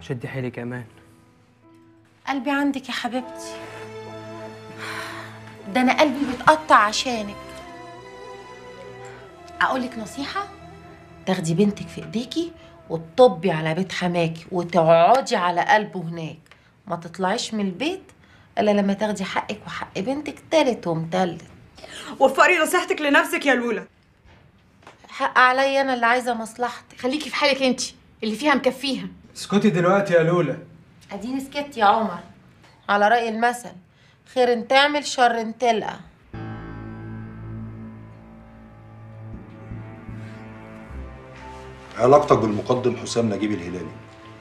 شدي حيلك يا امان. قلبي عندك يا حبيبتي، ده انا قلبي بيتقطع عشانك. اقولك نصيحه، تاخدي بنتك في ايديكي وتطبي على بيت حماكي وتقعدي على قلبه هناك، ما تطلعيش من البيت الا لما تاخدي حقك وحق بنتك تالت ومتلت. وفقري نصيحتك لنفسك يا لولا. حق عليا انا اللي عايزه مصلحتك. خليكي في حالك انت اللي فيها مكفيها. اسكتي دلوقتي يا لولا. اديني سكت يا عمر، على رأي المثل خير تعمل شر تلقى. علاقتك بالمقدم حسام نجيب الهلالي؟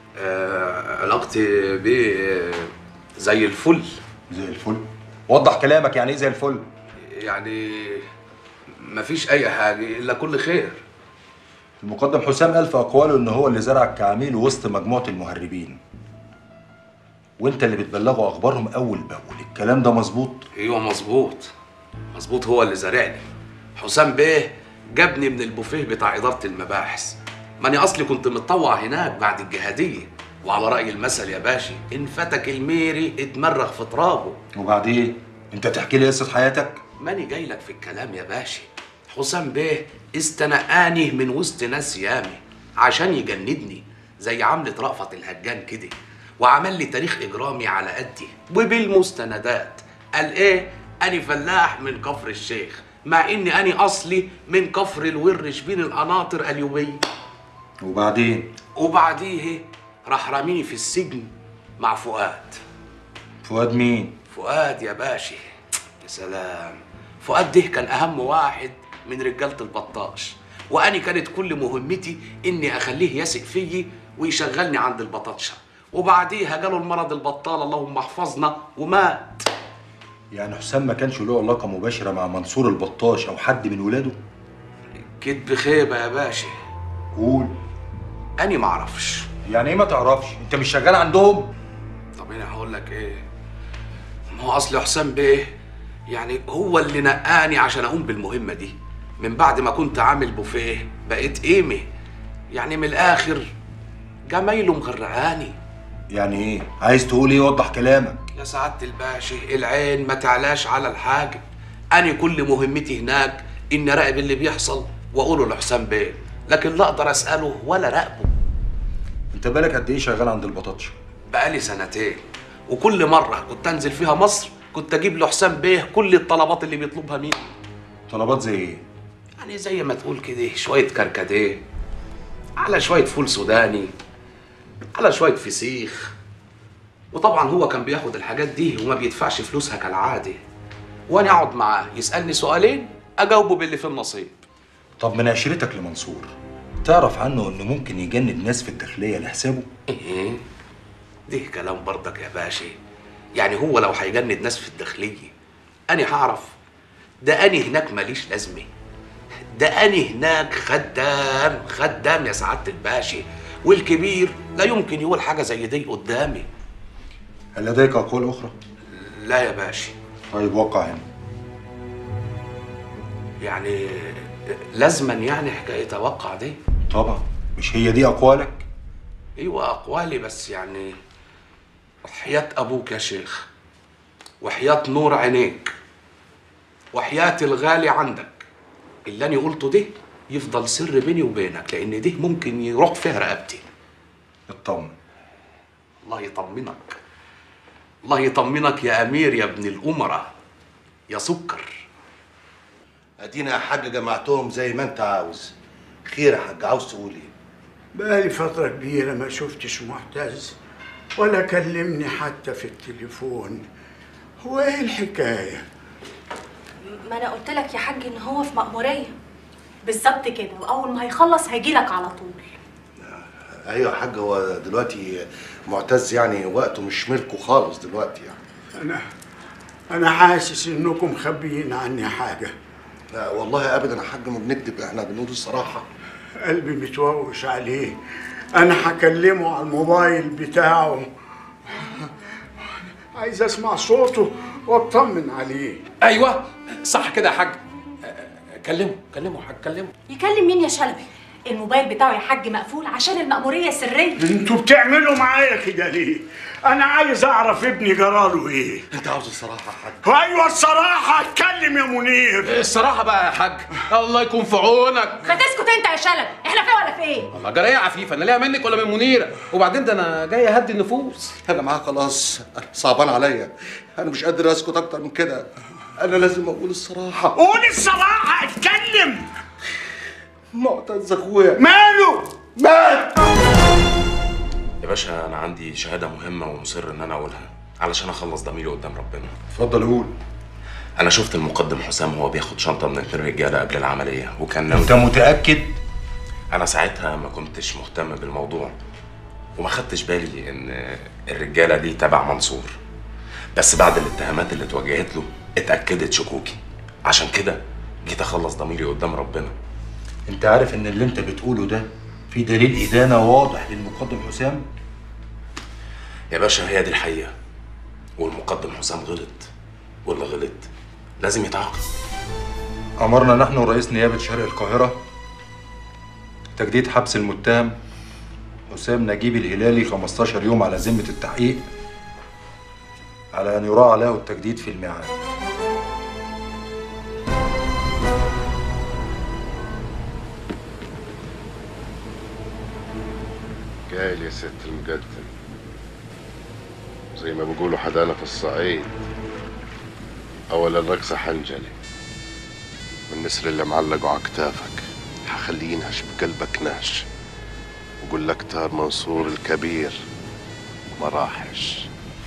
علاقتي بيه زي الفل. زي الفل؟ وضح كلامك، يعني ايه زي الفل؟ يعني مفيش اي حاجه الا كل خير. المقدم حسام قال في اقواله ان هو اللي زرعك كعميل وسط مجموعه المهربين، وانت اللي بتبلغوا اخبارهم اول باول. الكلام ده مظبوط؟ ايوه مظبوط مظبوط، هو اللي زارعني. حسام بيه جابني من البوفيه بتاع اداره المباحث، ماني اصلي كنت متطوع هناك بعد الجهاديه، وعلى راي المثل يا باشا ان فتك الميري اتمرغ في ترابه. وبعدين انت تحكي لي قصه حياتك؟ ماني جاي لك في الكلام يا باشا. حسام بيه استنقاني من وسط ناس يامي عشان يجندني زي عملة رأفت الهجان كده، وعمل لي تاريخ إجرامي على قدي وبالمستندات. قال إيه؟ أني فلاح من كفر الشيخ، مع إني أني أصلي من كفر الورش بين القناطر اليوبية. وبعديه راح راميني في السجن مع فؤاد. فؤاد مين؟ فؤاد يا باشا، يا سلام. فؤاد ده كان أهم واحد من رجالة البطاش، وأنا كانت كل مهمتي إني أخليه يثق فيي ويشغلني عند البطاطشة، وبعديها جاله المرض البطال اللهم احفظنا ومات. يعني حسام ما كانش له علاقة مباشرة مع منصور البطاش أو حد من ولاده؟ كدب خيبة يا باشا. قول. أنا معرفش. يعني إيه ما تعرفش؟ أنت مش شغال عندهم؟ طب أنا هقول لك إيه؟ ما هو أصل حسام بيه يعني هو اللي نقاني عشان أقوم بالمهمة دي. من بعد ما كنت عامل بوفيه بقيت قيمة، يعني من الآخر جمايله مغرقاني. يعني إيه؟ عايز تقول إيه؟ وضح كلامك. يا سعادة الباشا العين ما تعلاش على الحاجة. أنا كل مهمتي هناك إني أراقب اللي بيحصل وأقوله لحسام بيه، لكن لا أقدر أسأله ولا راقبه. أنت بالك قد إيه شغال عند البطاطشة؟ بقالي سنتين، وكل مرة كنت أنزل فيها مصر كنت أجيب لحسام بيه كل الطلبات اللي بيطلبها مني. طلبات زي إيه؟ يعني زي ما تقول كده شوية كركديه، على شوية فول سوداني، على شوية فسيخ. وطبعا هو كان بياخد الحاجات دي وما بيدفعش فلوسها كالعادة، وانا اقعد معاه يسألني سؤالين اجاوبه باللي في النصيب. طب من عشرتك لمنصور تعرف عنه انه ممكن يجند ناس في الداخلية لحسابه؟ ايه ده كلام برضك يا باشا. يعني هو لو هيجند ناس في الداخلية انا هعرف؟ ده انا هناك ماليش لازمة، ده انا هناك خدام يا سعادة الباشا، والكبير لا يمكن يقول حاجة زي دي قدامي. هل لديك أقوال أخرى؟ لا يا باشا. طيب وقع هنا. يعني لازما يعني حكاية أوقع دي؟ طبعا، مش هي دي أقوالك؟ أيوة أقوالي، بس يعني وحياة أبوك يا شيخ، وحياة نور عينيك، وحياة الغالي عندك، اللي أنا قلته ده يفضل سر بيني وبينك، لأن ده ممكن يروح فيها رقبتي. اطمن. الله يطمنك، الله يطمنك يا أمير يا ابن الأمراء يا سكر. ادينا يا حاج جمعتهم زي ما انت عاوز. خير يا حاج، عاوز تقول ايه؟ بقالي فترة كبيرة ما شفتش معتز ولا كلمني حتى في التليفون. هو ايه الحكاية؟ ما انا قلت لك يا حاج ان هو في مأمورية بالظبط كده، واول ما هيخلص هيجيلك على طول. ايوه يا حاج، هو دلوقتي معتز يعني وقته مش ملكه خالص دلوقتي يعني. انا حاسس انكم مخبيين عني حاجة. لا والله ابدا يا حاج، ما بنكذب، احنا بنقول الصراحة. قلبي متووش عليه. انا هكلمه على الموبايل بتاعه، عايز اسمع صوته واطمن عليه. ايوه صح كده يا حاج. كلمه يا حاج، كلمه. يكلم مين يا شلبي؟ الموبايل بتاعه يا حاج مقفول عشان المأمورية سرية. انتوا بتعملوا معايا كده ليه؟ انا عايز اعرف ابني جراله ايه. انت عاوز الصراحه يا حاج؟ ايوه الصراحه، اتكلم يا منير. الصراحه بقى يا حاج، الله يكون في عونك. ما تسكت انت يا شلبي، احنا فين ولا فين؟ الله جرى ايه يا عفيفه؟ انا ليها منك ولا من منيره؟ وبعدين ده انا جاي اهدي النفوس. انا معاك خلاص، صعبان عليا، انا مش قادر اسكت اكتر من كده، انا لازم اقول الصراحه. قول الصراحه، اتكلم. معتز اخويا ماله؟ مات. يا باشا انا عندي شهاده مهمه ومصر ان انا اقولها علشان اخلص ضميري قدام ربنا. اتفضل قول. انا شفت المقدم حسام وهو بياخد شنطه من 2 رجاله قبل العمليه وكان ناوي. انت متاكد؟ انا ساعتها ما كنتش مهتم بالموضوع وما خدتش بالي ان الرجاله دي تبع منصور، بس بعد الاتهامات اللي اتوجهت له اتاكدت شكوكي، عشان كده جيت اخلص ضميري قدام ربنا. انت عارف ان اللي انت بتقوله ده في دليل ادانه واضح للمقدم حسام؟ يا باشا هي دي الحقيقه، والمقدم حسام غلط، واللي غلط لازم يتعاقب. امرنا نحن ورئيس نيابه شرق القاهره تجديد حبس المتهم حسام نجيب الهلالي 15 يوم على ذمه التحقيق، على ان يراعى له التجديد في الميعاد. قايل يا ست المقدم، زي ما بيقولوا حدانا في الصعيد، أول الرقصة حنجلي، والنسر اللي معلقه على كتافك حخليه ينهش بقلبك نهش، وقول لك تار منصور الكبير ما راحش.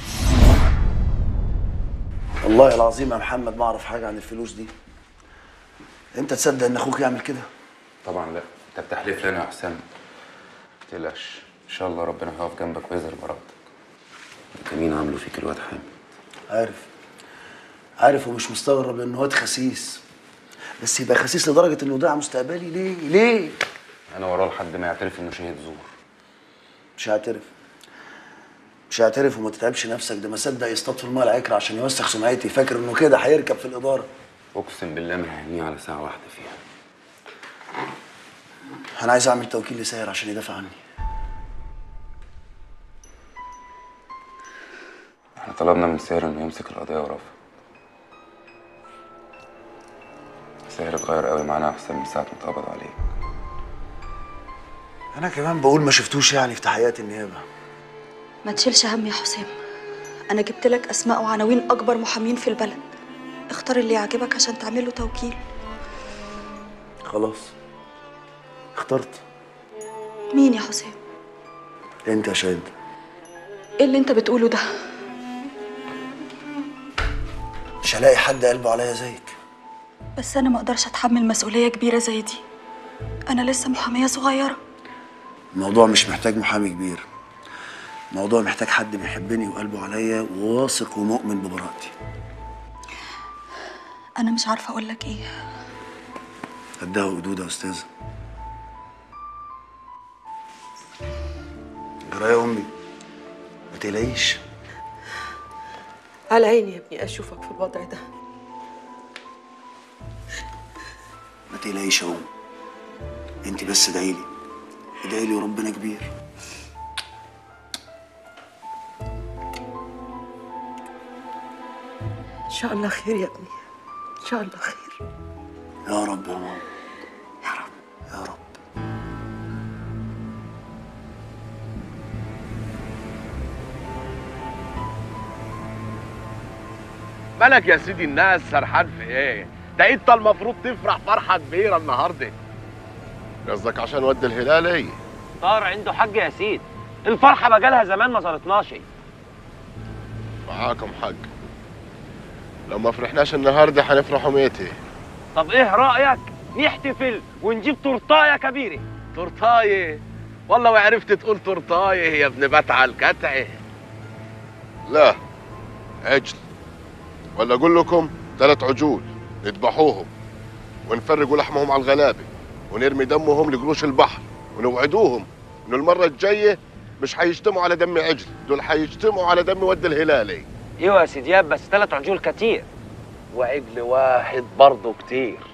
والله العظيم يا محمد ما اعرف حاجه عن الفلوس دي. انت تصدق ان اخوك يعمل كده؟ طبعا لا، انت بتحلف لنا يا حسام. ما تقلقش، ان شاء الله ربنا هيقف جنبك ويظهر براءتك. انت مين عامله فيك الواد حامد؟ عارف ومش مستغرب ان واد خسيس، بس يبقى خسيس لدرجه انه ضيع مستقبلي. ليه؟ انا وراه لحد ما يعترف انه شهيد زور. مش هيعترف وما تتعبش نفسك، ده ما صدق يصطاد في الماء العكر عشان يوسخ سمعتي، فاكر انه كده هيركب في الاداره. اقسم بالله ما هيهنيه على ساعه واحده فيها. انا عايز اعمل توكيل لساهر عشان يدافع عني. احنا طلبنا من ساهر انه يمسك القضيه ورافع. ساهر اتغير قوي معانا يا حسام من ساعه ما اتقبض عليه. انا كمان بقول ما شفتوش يعني في تحقيقات النيابه. ما تشيلش هم يا حسام، انا جبت لك اسماء وعناوين اكبر محامين في البلد، اختار اللي يعجبك عشان تعمله توكيل. خلاص اخترت. مين يا حسام؟ انت يا شاهد. ايه اللي انت بتقوله ده؟ مش هلاقي حد قلبه عليا زيك. بس انا ما اقدرش اتحمل مسؤوليه كبيره زي دي، انا لسه محاميه صغيره. الموضوع مش محتاج محامي كبير، الموضوع محتاج حد بيحبني وقلبه عليا وواثق ومؤمن ببراءتي. انا مش عارفه اقول لك ايه. قدها وقدود يا استاذه. جرايه يا امي، ما تقلقيش. على عيني يا ابني اشوفك في الوضع ده. ما تقلقيش يا أم، انت بس ادعيلي ادعيلي وربنا كبير. ان شاء الله خير يا ابني، ان شاء الله خير. يا رب يا ماما، يا رب يا رب. مالك يا سيدي الناس سرحان في ايه؟ ده انت المفروض تفرح فرحه كبيره النهارده. قصدك عشان ود الهلالي؟ طار عنده حق يا سيد، الفرحه بقالها زمان ما صارتناش. معاكم حق، لو ما فرحناش النهارده هنفرحوا ميتي. طب ايه رايك نحتفل ونجيب تورتايه كبيره؟ تورتايه؟ والله وعرفت تقول تورتايه يا ابن بتع الكتعه. لا عجل، ولا اقول لكم 3 عجول نذبحوهم ونفرقوا لحمهم على الغلابه ونرمي دمهم لقروش البحر، ونوعدوهم انه المره الجايه مش هيجتمعوا على دم عجل، دول هيجتمعوا على دم ود الهلالي. ايوه يا سيدياب، بس 3 عجول كتير. وعجل واحد برضه كتير.